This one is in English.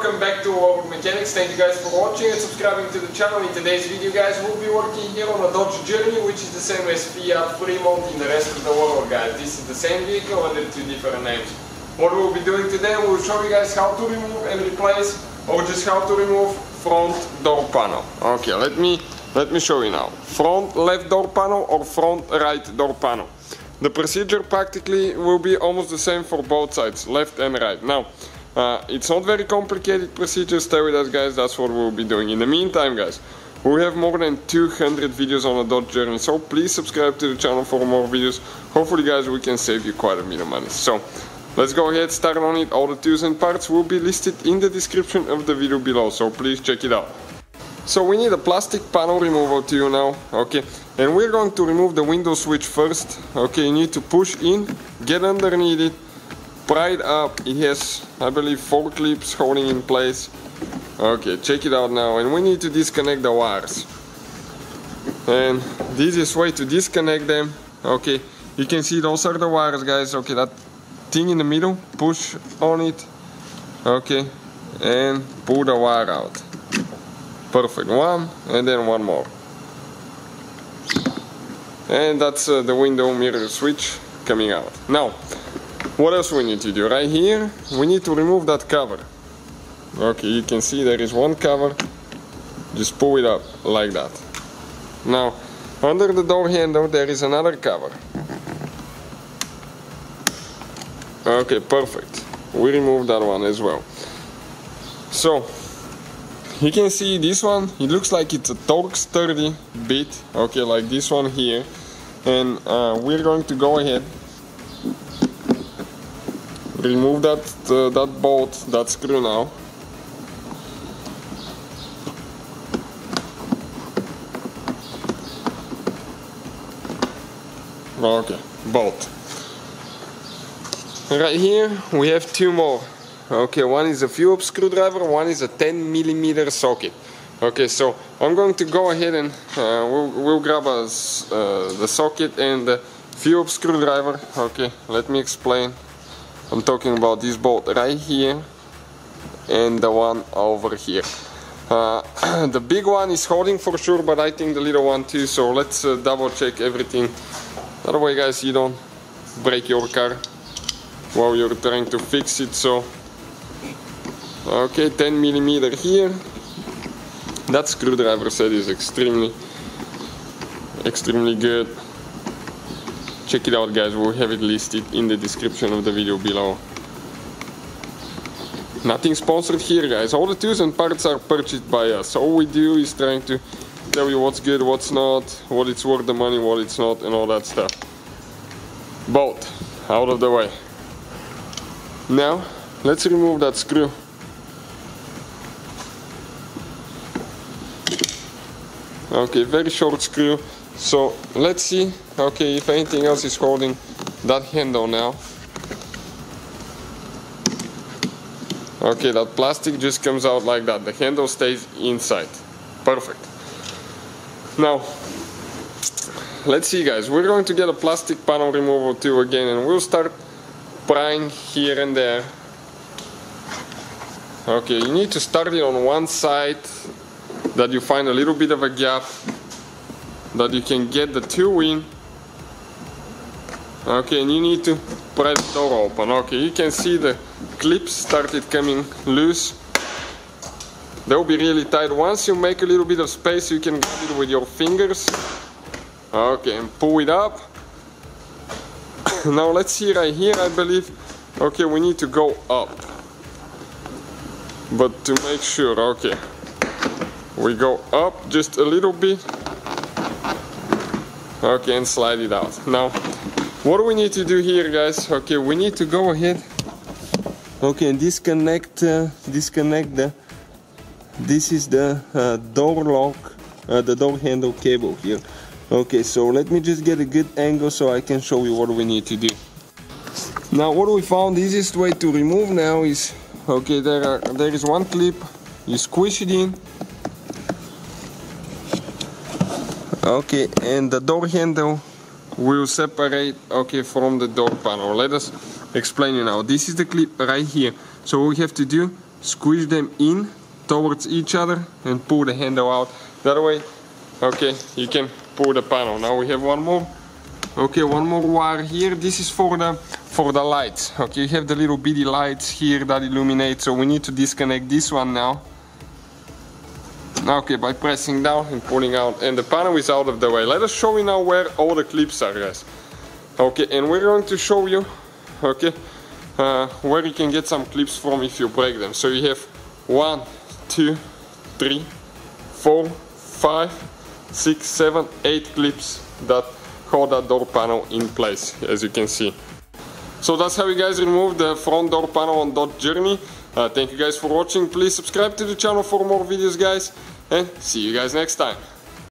welcome back to World of Mechanics. Thank you guys for watching and subscribing to the channel. In today's video guys, we'll be working here on a Dodge Journey, which is the same as Fiat Fremont in the rest of the world guys. This is the same vehicle under two different names. What we'll be doing today, we'll show you guys how to remove and replace, or just how to remove front door panel. Okay, let me show you now. Front left door panel or front right door panel. The procedure practically will be almost the same for both sides, left and right. Now, it's not very complicated procedure, stay with us guys, that's what we'll be doing. In the meantime guys, we have more than 200 videos on the Dodge Journey, so please subscribe to the channel for more videos. Hopefully guys, we can save you quite a bit of money. So, let's go ahead, start on it. All the tools and parts will be listed in the description of the video below, so please check it out. So we need a plastic panel removal tool now, okay, and we're going to remove the window switch first. Okay, you need to push in, get underneath it, pry it up. It has, I believe, 4 clips holding in place. Okay, check it out now, and we need to disconnect the wires. And the easiest way to disconnect them, okay, you can see those are the wires guys. Okay, that thing in the middle, push on it, okay, and pull the wire out. Perfect, one, and then one more. And that's the window mirror switch coming out. Now, what else we need to do? Right here, we need to remove that cover. Okay, you can see there is one cover. Just pull it up like that. Now, under the door handle, there is another cover. Okay, perfect. We removed that one as well. So, you can see this one, it looks like it's a torque sturdy bit, okay, like this one here. And we're going to go ahead, remove that bolt, that screw now. Okay, bolt. Right here we have 2 more. Okay, one is a Phillips screwdriver, one is a 10mm socket. Okay, so I'm going to go ahead and we'll grab the socket and the Phillips screwdriver. Okay, let me explain. I'm talking about this bolt right here and the one over here. The big one is holding for sure, but I think the little one too, so let's double check everything. That way guys, you don't break your car while you're trying to fix it. So okay, 10mm here. That screwdriver set is extremely good. Check it out guys, we'll have it listed in the description of the video below. Nothing sponsored here guys, all the tools and parts are purchased by us. All we do is trying to tell you what's good, what's not, what it's worth the money, what it's not, and all that stuff. Bolt out of the way. Now let's remove that screw. Okay, very short screw. So let's see, okay, if anything else is holding that handle now. Okay, that plastic just comes out like that. The handle stays inside. Perfect. Now, let's see guys, we're going to get a plastic panel removal tool again, and we'll start prying here and there. Okay, you need to start it on one side that you find a little bit of a gap that you can get the tool in. Okay, and you need to pry the door open. Okay, you can see the clips started coming loose. They'll be really tight. Once you make a little bit of space, you can grab it with your fingers. Okay, and pull it up. Now let's see right here, I believe. Okay, we need to go up. But to make sure, okay. We go up just a little bit. Okay, and slide it out. Now, what do we need to do here, guys? Okay, we need to go ahead. Okay, and disconnect the. This is the door lock, the door handle cable here. Okay, so let me just get a good angle so I can show you what we need to do. Now, what we found, the easiest way to remove now is, okay, there is one clip. You squish it in. Okay, and the door handle will separate, okay, from the door panel. Let us explain you now. This is the clip right here. So what we have to do, squish them in towards each other and pull the handle out that way. Okay, you can pull the panel. Now we have one more. Okay, one more wire here. This is for the lights. Okay, you have the little bitty lights here that illuminate, so we need to disconnect this one now. Okay, by pressing down and pulling out, and the panel is out of the way. Let us show you now where all the clips are, guys. Okay, and we're going to show you, okay, where you can get some clips from if you break them. So you have 1, 2, 3, 4, 5, 6, 7, 8 clips that hold that door panel in place, as you can see. So that's how you guys remove the front door panel on Dodge Journey. Thank you guys for watching. Please subscribe to the channel for more videos, guys, and see you guys next time.